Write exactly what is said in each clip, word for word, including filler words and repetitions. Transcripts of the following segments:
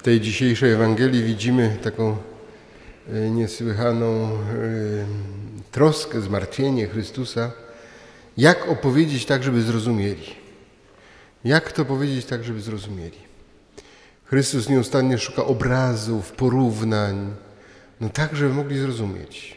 W tej dzisiejszej Ewangelii widzimy taką niesłychaną troskę, zmartwienie Chrystusa. Jak opowiedzieć tak, żeby zrozumieli? Jak to powiedzieć tak, żeby zrozumieli? Chrystus nieustannie szuka obrazów, porównań, no tak, żeby mogli zrozumieć.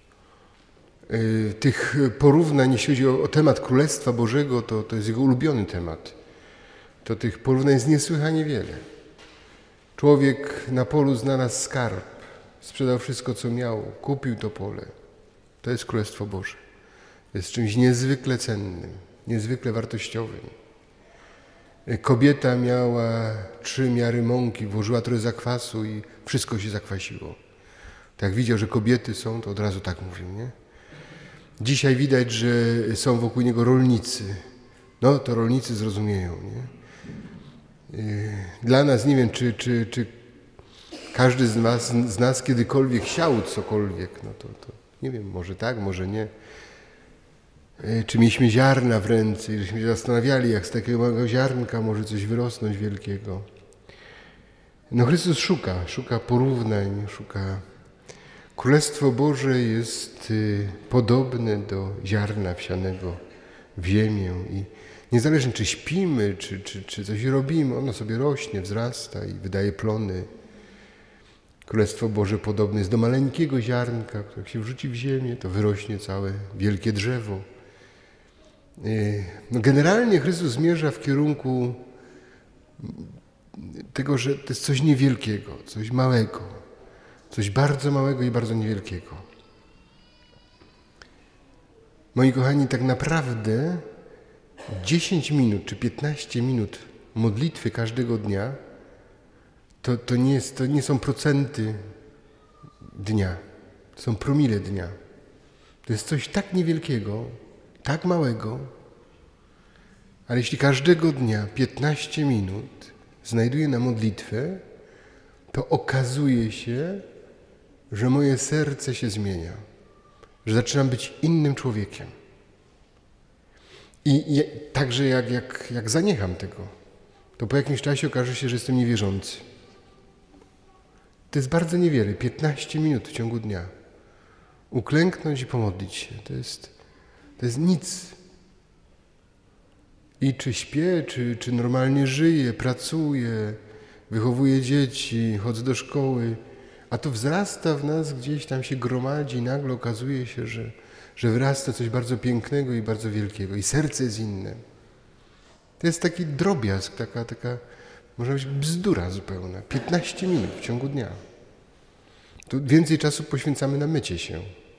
Tych porównań, jeśli chodzi o, o temat Królestwa Bożego, to, to jest jego ulubiony temat. To tych porównań jest niesłychanie wiele. Człowiek na polu znalazł skarb, sprzedał wszystko, co miał, kupił to pole. To jest Królestwo Boże. Jest czymś niezwykle cennym, niezwykle wartościowym. Kobieta miała trzy miary mąki, włożyła trochę zakwasu i wszystko się zakwasiło. Tak widział, że kobiety są, to od razu tak mówił, nie? Dzisiaj widać, że są wokół niego rolnicy. No, to rolnicy zrozumieją, nie? Dla nas, nie wiem, czy, czy, czy każdy z nas, z nas kiedykolwiek siał cokolwiek, no to, to nie wiem, może tak, może nie. Czy mieliśmy ziarna w ręce i żeśmy się zastanawiali, jak z takiego małego ziarnka może coś wyrosnąć wielkiego. No Chrystus szuka, szuka porównań, szuka. Królestwo Boże jest podobne do ziarna wsianego w ziemię i niezależnie czy śpimy, czy, czy, czy coś robimy, ono sobie rośnie, wzrasta i wydaje plony. Królestwo Boże podobne jest do maleńkiego ziarnka, które jak się wrzuci w ziemię, to wyrośnie całe wielkie drzewo. No generalnie Chrystus zmierza w kierunku tego, że to jest coś niewielkiego, coś małego, coś bardzo małego i bardzo niewielkiego. Moi kochani, tak naprawdę dziesięć minut czy piętnaście minut modlitwy każdego dnia to, to, nie jest, to nie są procenty dnia, to są promile dnia. To jest coś tak niewielkiego, tak małego, ale jeśli każdego dnia piętnaście minut znajduję na modlitwę, to okazuje się, że moje serce się zmienia, że zaczynam być innym człowiekiem. I, i także jak, jak, jak zaniecham tego, to po jakimś czasie okaże się, że jestem niewierzący. To jest bardzo niewiele, piętnaście minut w ciągu dnia. Uklęknąć i pomodlić się, to jest, to jest nic. I czy śpię, czy, czy normalnie żyję, pracuję, wychowuję dzieci, chodzę do szkoły, a to wzrasta w nas, gdzieś tam się gromadzi i nagle okazuje się, że, że wyrasta coś bardzo pięknego i bardzo wielkiego i serce jest inne. To jest taki drobiazg, taka, taka można być bzdura zupełna. piętnaście minut w ciągu dnia. Tu więcej czasu poświęcamy na mycie się.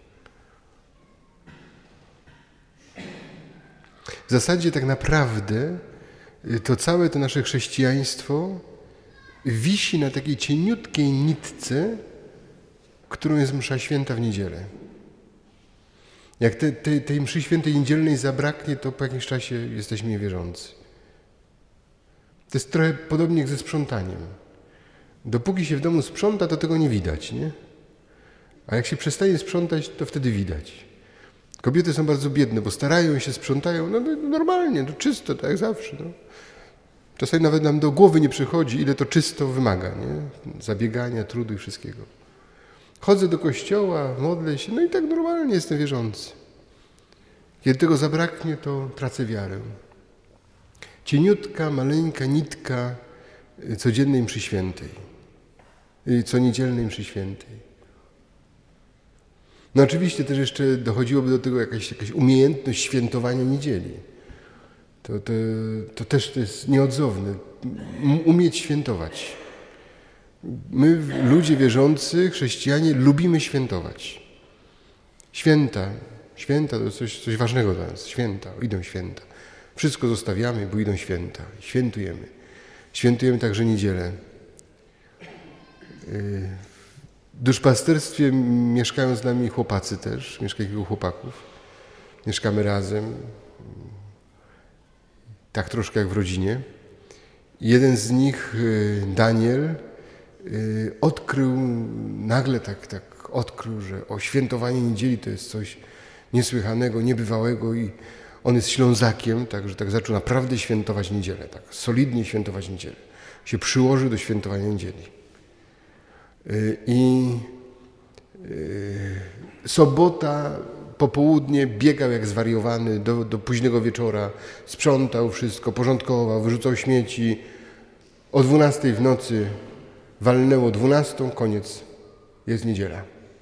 W zasadzie tak naprawdę to całe to nasze chrześcijaństwo wisi na takiej cieniutkiej nitce, którą jest msza święta w niedzielę. Jak te, te, tej mszy świętej niedzielnej zabraknie, to po jakimś czasie jesteśmy niewierzący. To jest trochę podobnie jak ze sprzątaniem. Dopóki się w domu sprząta, to tego nie widać, nie? A jak się przestaje sprzątać, to wtedy widać. Kobiety są bardzo biedne, bo starają się, sprzątają, no normalnie, no czysto, tak jak zawsze. No. Czasami nawet nam do głowy nie przychodzi, ile to czysto wymaga, nie? Zabiegania, trudu i wszystkiego. Chodzę do kościoła, modlę się, no i tak normalnie jestem wierzący. Kiedy tego zabraknie, to tracę wiarę. Cieniutka, maleńka nitka codziennej mszy świętej, co niedzielnej mszy świętej. No oczywiście też jeszcze dochodziłoby do tego jakaś, jakaś umiejętność świętowania niedzieli. To, to, to też to jest nieodzowne. Umieć świętować. My, ludzie wierzący, chrześcijanie, lubimy świętować. Święta, święta to jest coś, coś ważnego dla nas. Święta, idą święta. Wszystko zostawiamy, bo idą święta. Świętujemy. Świętujemy także niedzielę. W duszpasterstwie mieszkają z nami chłopacy też. Mieszka kilku chłopaków. Mieszkamy razem. Tak troszkę jak w rodzinie. Jeden z nich, Daniel, odkrył, nagle tak, tak odkrył, że o świętowanie niedzieli to jest coś niesłychanego, niebywałego i on jest Ślązakiem, także tak zaczął naprawdę świętować niedzielę, tak solidnie świętować niedzielę. się przyłożył do świętowania niedzieli. I sobota, popołudnie biegał jak zwariowany do, do późnego wieczora, sprzątał wszystko, porządkował, wyrzucał śmieci. O dwunastej w nocy walnęło dwunastą, koniec, jest niedziela.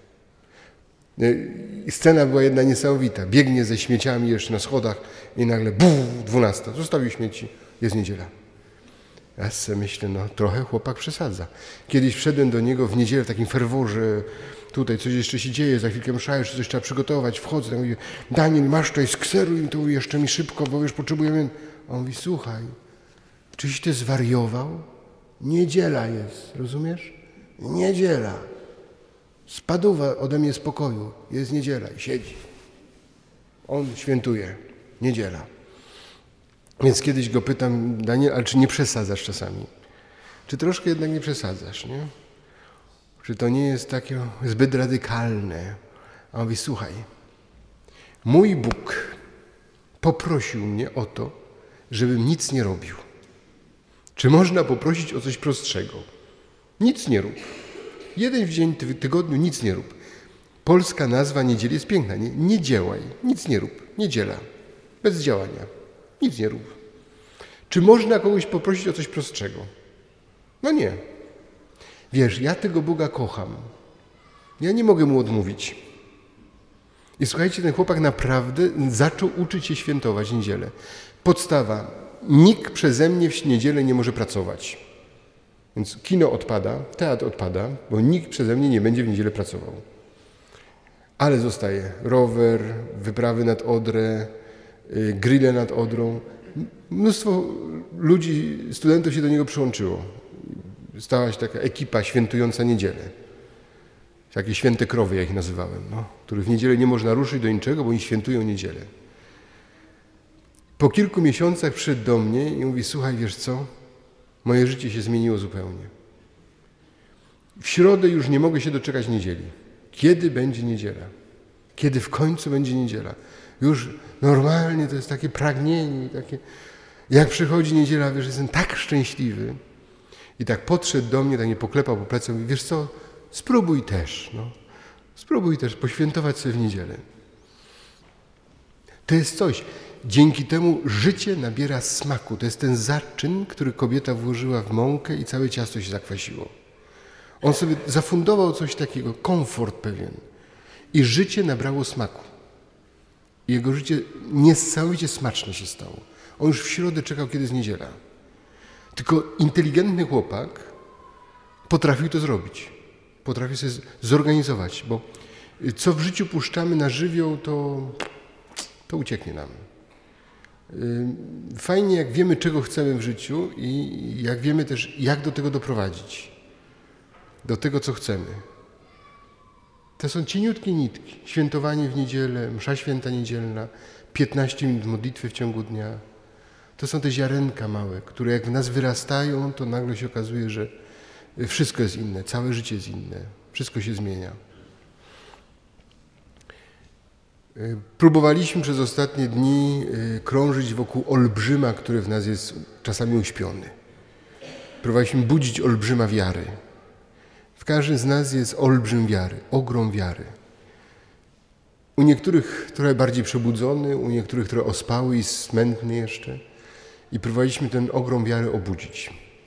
Scena była jedna niesamowita. Biegnie ze śmieciami jeszcze na schodach i nagle buf, dwunasta. Zostawił śmieci, jest niedziela. Ja sobie myślę, no trochę chłopak przesadza. Kiedyś wszedłem do niego w niedzielę w takim ferworze, tutaj coś jeszcze się dzieje, za chwilkę msza, jeszcze coś trzeba przygotować, wchodzę, tak mówię, Daniel, masz tutaj, skseruj im to jeszcze mi szybko, bo już potrzebujemy. A on mówi, słuchaj, czyś ty zwariował? Niedziela jest, rozumiesz? Niedziela. Spadła ode mnie z pokoju, jest niedziela i siedzi. On świętuje, niedziela. Więc kiedyś go pytam, Daniel, ale czy nie przesadzasz czasami? Czy troszkę jednak nie przesadzasz, nie? Czy to nie jest takie zbyt radykalne? A on mówi, słuchaj, mój Bóg poprosił mnie o to, żebym nic nie robił. Czy można poprosić o coś prostszego? Nic nie rób. Jeden w dzień w tygodniu nic nie rób. Polska nazwa niedzieli jest piękna. Nie, nie działaj, nic nie rób. Niedziela. Bez działania. Nic nie rób. Czy można kogoś poprosić o coś prostszego? No nie. Wiesz, ja tego Boga kocham. Ja nie mogę mu odmówić. I słuchajcie, ten chłopak naprawdę zaczął uczyć się świętować niedzielę. Podstawa. Nikt przeze mnie w niedzielę nie może pracować. Więc kino odpada, teatr odpada, bo nikt przeze mnie nie będzie w niedzielę pracował. Ale zostaje rower, wyprawy nad Odrę, grille nad Odrą. Mnóstwo ludzi, studentów się do niego przyłączyło. Stała się taka ekipa świętująca niedzielę. Takie święte krowy, ja ich nazywałem, no, których w niedzielę nie można ruszyć do niczego, bo oni świętują niedzielę. Po kilku miesiącach przyszedł do mnie i mówi, słuchaj, wiesz co? Moje życie się zmieniło zupełnie. W środę już nie mogę się doczekać niedzieli. Kiedy będzie niedziela? Kiedy w końcu będzie niedziela? Już normalnie to jest takie pragnienie, takie... Jak przychodzi niedziela, wiesz, jestem tak szczęśliwy. I tak podszedł do mnie, tak mnie poklepał po plecach i mówi, wiesz co, spróbuj też, no. Spróbuj też poświętować sobie w niedzielę. To jest coś. Dzięki temu życie nabiera smaku. To jest ten zaczyn, który kobieta włożyła w mąkę i całe ciasto się zakwasiło. On sobie zafundował coś takiego, komfort pewien. I życie nabrało smaku. I jego życie niesamowicie smaczne się stało. On już w środę czekał, kiedy jest niedziela. Tylko inteligentny chłopak potrafił to zrobić. Potrafił sobie zorganizować, bo co w życiu puszczamy na żywioł, to, to ucieknie nam. Fajnie, jak wiemy, czego chcemy w życiu i jak wiemy też, jak do tego doprowadzić. Do tego, co chcemy. To są cieniutkie nitki. Świętowanie w niedzielę, msza święta niedzielna, piętnaście minut modlitwy w ciągu dnia. To są te ziarenka małe, które jak w nas wyrastają, to nagle się okazuje, że wszystko jest inne, całe życie jest inne, wszystko się zmienia. Próbowaliśmy przez ostatnie dni krążyć wokół olbrzyma, który w nas jest czasami uśpiony. Próbowaliśmy budzić olbrzyma wiary. W każdym z nas jest olbrzym wiary, ogrom wiary. U niektórych trochę bardziej przebudzony, u niektórych trochę ospały i smętny jeszcze. I próbowaliśmy ten ogrom wiary obudzić.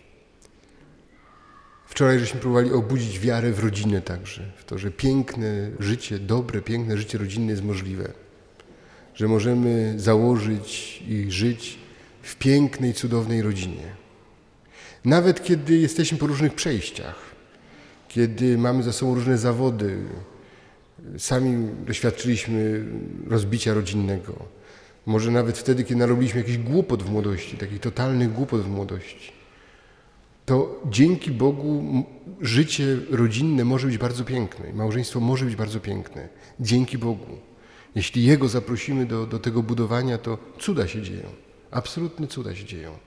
Wczoraj żeśmy próbowali obudzić wiarę w rodzinę także, w to, że piękne życie, dobre, piękne życie rodzinne jest możliwe. Że możemy założyć i żyć w pięknej, cudownej rodzinie. Nawet kiedy jesteśmy po różnych przejściach, kiedy mamy za sobą różne zawody, sami doświadczyliśmy rozbicia rodzinnego. Może nawet wtedy, kiedy narobiliśmy jakiś głupot w młodości, takich totalnych głupot w młodości. To dzięki Bogu życie rodzinne może być bardzo piękne. Małżeństwo może być bardzo piękne. Dzięki Bogu. Jeśli Jego zaprosimy do, do tego budowania, to cuda się dzieją. Absolutne cuda się dzieją.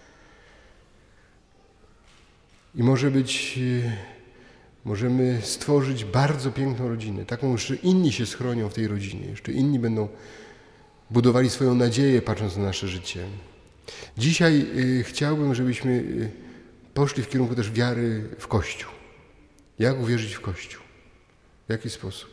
I może być, możemy stworzyć bardzo piękną rodzinę. Taką, jeszcze inni się schronią w tej rodzinie. Jeszcze inni będą budowali swoją nadzieję, patrząc na nasze życie. Dzisiaj y, chciałbym, żebyśmy y, poszli w kierunku też wiary w Kościół. Jak uwierzyć w Kościół? W jaki sposób?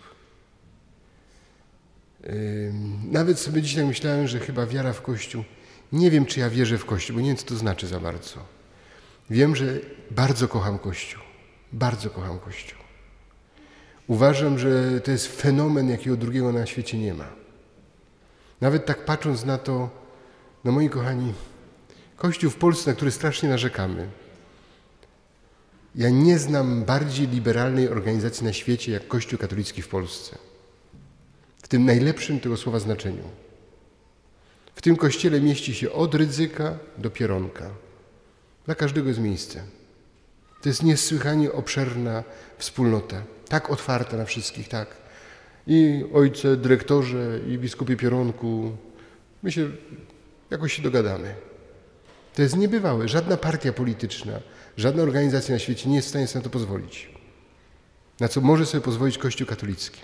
Nawet sobie dzisiaj myślałem, że chyba wiara w Kościół, nie wiem, czy ja wierzę w Kościół, bo nie wiem, co to znaczy za bardzo. Wiem, że bardzo kocham Kościół. Bardzo kocham Kościół. Uważam, że to jest fenomen, jakiego drugiego na świecie nie ma. Nawet tak patrząc na to, no moi kochani, Kościół w Polsce, na który strasznie narzekamy. Ja nie znam bardziej liberalnej organizacji na świecie jak Kościół katolicki w Polsce. W tym najlepszym tego słowa znaczeniu. W tym kościele mieści się od Rydzyka do Pieronka. Dla każdego jest miejsce. To jest niesłychanie obszerna wspólnota. Tak otwarta na wszystkich, tak. I ojcze, dyrektorze, i biskupie Pieronku. My się jakoś się dogadamy. To jest niebywałe. Żadna partia polityczna, żadna organizacja na świecie nie jest w stanie sobie na to pozwolić. Na co może sobie pozwolić Kościół katolicki.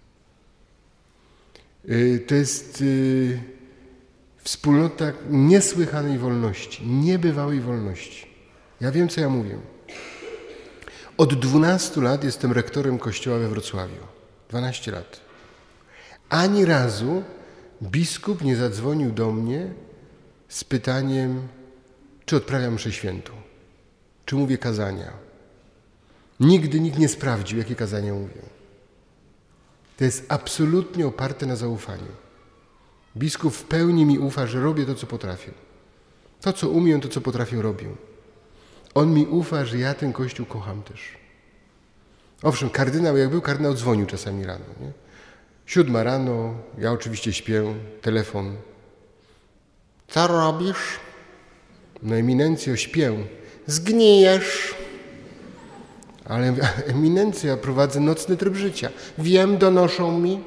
To jest wspólnota niesłychanej wolności, niebywałej wolności. Ja wiem, co ja mówię. Od dwunastu lat jestem rektorem kościoła we Wrocławiu. dwanaście lat. Ani razu biskup nie zadzwonił do mnie z pytaniem, czy odprawiam mszę świętą, czy mówię kazania. Nigdy nikt nie sprawdził, jakie kazania mówię. To jest absolutnie oparte na zaufaniu. Biskup w pełni mi ufa, że robię to, co potrafię. To, co umiem, to, co potrafię, robię. On mi ufa, że ja ten Kościół kocham też. Owszem, kardynał, jak był, kardynał dzwonił czasami rano. Nie? Siódma rano, ja oczywiście śpię, telefon. Co robisz? No eminencjo, śpię. Zgnijesz. Ale eminencjo, ja prowadzę nocny tryb życia. Wiem, donoszą mi.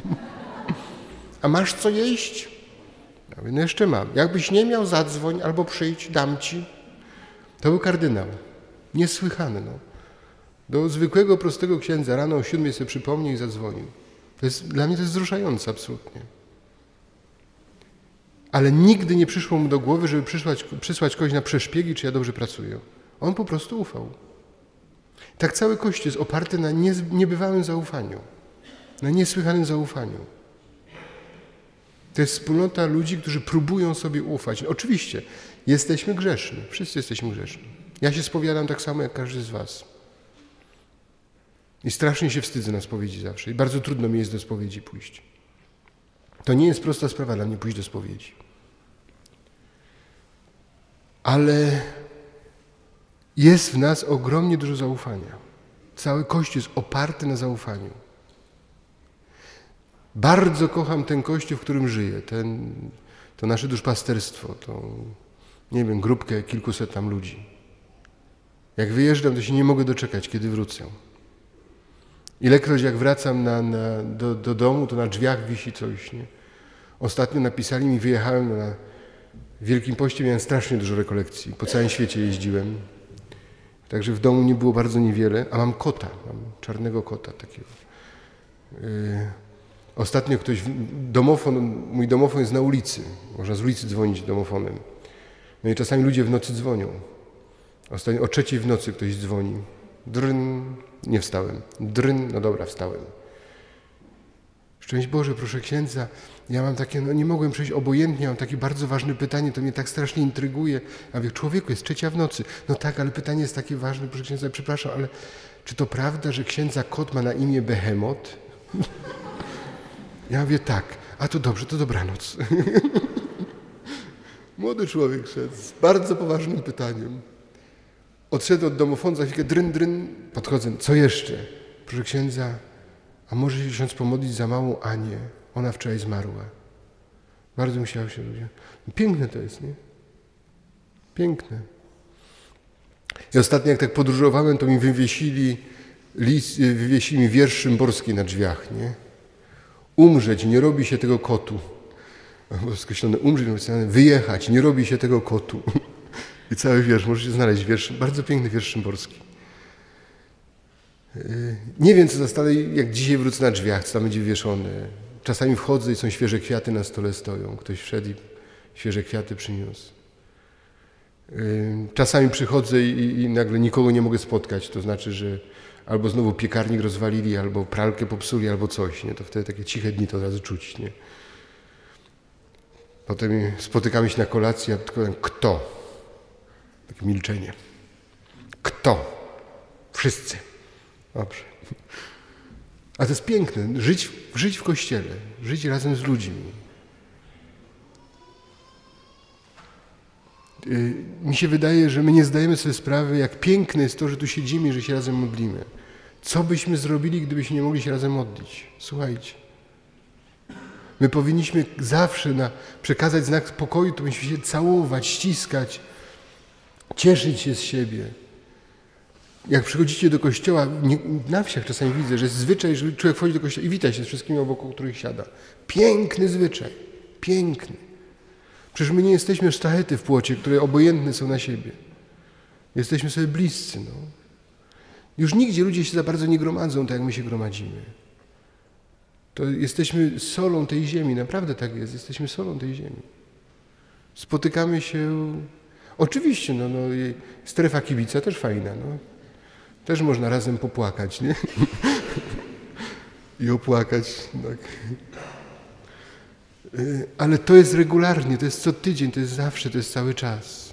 A masz co jeść? Ja mówię, no jeszcze mam. Jakbyś nie miał, zadzwoń albo przyjdź, dam ci. To był kardynał. Niesłychany. No. Do zwykłego, prostego księdza rano o siódmej sobie przypomniał i zadzwonił. To jest, dla mnie to jest wzruszające absolutnie. Ale nigdy nie przyszło mu do głowy, żeby przysłać, przysłać kogoś na przeszpiegi, czy ja dobrze pracuję. On po prostu ufał. Tak cały Kościół jest oparty na niebywałym zaufaniu. Na niesłychanym zaufaniu. To jest wspólnota ludzi, którzy próbują sobie ufać. Oczywiście, jesteśmy grzeszni. Wszyscy jesteśmy grzeszni. Ja się spowiadam tak samo, jak każdy z was. I strasznie się wstydzę na spowiedzi zawsze. I bardzo trudno mi jest do spowiedzi pójść. To nie jest prosta sprawa dla mnie pójść do spowiedzi. Ale jest w nas ogromnie dużo zaufania. Cały Kościół jest oparty na zaufaniu. Bardzo kocham ten Kościół, w którym żyję. Ten, to nasze duszpasterstwo, to, nie wiem, grupkę kilkuset tam ludzi. Jak wyjeżdżam, to się nie mogę doczekać, kiedy wrócę. Ilekroć jak wracam na, na, do, do domu, to na drzwiach wisi coś. Nie? Ostatnio napisali mi, wyjechałem na w Wielkim Poście, miałem strasznie dużo rekolekcji. Po całym świecie jeździłem. Także w domu nie było bardzo niewiele, a mam kota, mam czarnego kota takiego. Yy, ostatnio ktoś, domofon, mój domofon jest na ulicy. Można z ulicy dzwonić domofonem. No i czasami ludzie w nocy dzwonią. Ostatnio o trzeciej w nocy ktoś dzwoni. Dryn, nie wstałem. Dryn, no dobra, wstałem. Szczęść Boże, proszę księdza, ja mam takie, no nie mogłem przejść obojętnie, mam takie bardzo ważne pytanie, to mnie tak strasznie intryguje. A mówię, człowieku, jest trzecia w nocy. No tak, ale pytanie jest takie ważne, proszę księdza, przepraszam, ale czy to prawda, że księdza kot ma na imię Behemot? Ja mówię, tak. A to dobrze, to dobranoc. Młody człowiek szedł z bardzo poważnym pytaniem. Odszedł od domofonu, za chwilkę dryn, dryn, podchodzę. Co jeszcze? Proszę księdza, a może się ksiądz pomodlić za małą Anię? Ona wczoraj zmarła. Bardzo musiało się ludzie. Piękne to jest, nie? Piękne. I ostatnio jak tak podróżowałem, to mi wywiesili, list, wywiesili mi wiersz Szymborski na drzwiach, nie? Umrzeć, nie robi się tego kotu. Albo skreślone, umrzeć, napisane, wyjechać, nie robi się tego kotu. I cały wiersz, możecie znaleźć wiersz, bardzo piękny wiersz Szymborski. Nie wiem, co zostało, jak dzisiaj wrócę na drzwiach, co tam będzie wieszone. Czasami wchodzę i są świeże kwiaty na stole stoją. Ktoś wszedł i świeże kwiaty przyniósł. Czasami przychodzę i, i nagle nikogo nie mogę spotkać, to znaczy, że albo znowu piekarnik rozwalili, albo pralkę popsuli, albo coś, nie? To wtedy takie ciche dni to od razu czuć, nie? Potem spotykamy się na kolacji, a tylko kto? Takie milczenie. Kto? Wszyscy. Dobrze. A to jest piękne, żyć, żyć w Kościele, żyć razem z ludźmi. Mi się wydaje, że my nie zdajemy sobie sprawy, jak piękne jest to, że tu siedzimy i że się razem modlimy. Co byśmy zrobili, gdybyśmy nie mogli się razem modlić? Słuchajcie. My powinniśmy zawsze na, przekazać znak pokoju, to powinniśmy się całować, ściskać, cieszyć się z siebie. Jak przychodzicie do kościoła, nie, na wsiach czasami widzę, że jest zwyczaj, że człowiek wchodzi do kościoła i wita się z wszystkimi obok których siada. Piękny zwyczaj. Piękny. Przecież my nie jesteśmy sztachety w płocie, które obojętne są na siebie. Jesteśmy sobie bliscy. No. Już nigdzie ludzie się za bardzo nie gromadzą, tak jak my się gromadzimy. To jesteśmy solą tej ziemi. Naprawdę tak jest. Jesteśmy solą tej ziemi. Spotykamy się... Oczywiście, no, no, strefa kibica też fajna. No. Też można razem popłakać, nie? I opłakać. Tak. Ale to jest regularnie, to jest co tydzień, to jest zawsze, to jest cały czas.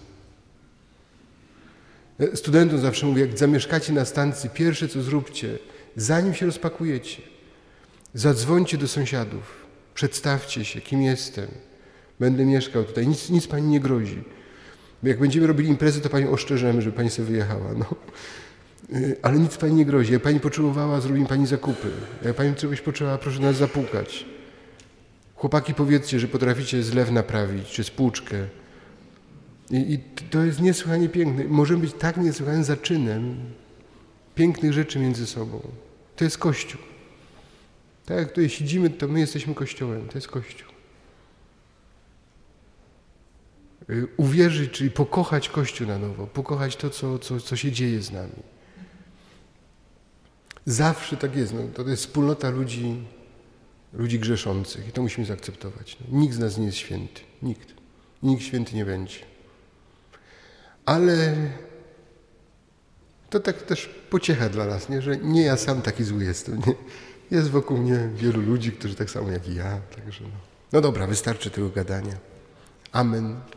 Studentom zawsze mówię, jak zamieszkacie na stacji, pierwsze co zróbcie, zanim się rozpakujecie, zadzwońcie do sąsiadów, przedstawcie się, kim jestem, będę mieszkał tutaj, nic, nic pani nie grozi. Jak będziemy robili imprezę, to panią oszczerzymy, żeby pani sobie wyjechała. No. Ale nic pani nie grozi. Jak pani potrzebowała, zrobimy pani zakupy. Jak pani czegoś potrzebowała, proszę nas zapukać. Chłopaki, powiedzcie, że potraficie zlew naprawić, czy spłuczkę. I, I to jest niesłychanie piękne. Możemy być tak niesłychanym zaczynem pięknych rzeczy między sobą. To jest Kościół. Tak jak tutaj siedzimy, to my jesteśmy Kościołem. To jest Kościół. Uwierzyć, czyli pokochać Kościół na nowo. Pokochać to, co, co, co się dzieje z nami. Zawsze tak jest. No, to jest wspólnota ludzi, ludzi grzeszących i to musimy zaakceptować. No, nikt z nas nie jest święty. Nikt. I nikt święty nie będzie. Ale to tak też pociecha dla nas, nie? Że nie ja sam taki zły jestem. Nie? Jest wokół mnie wielu ludzi, którzy tak samo jak i ja. Także no. no dobra, wystarczy tego gadania. Amen.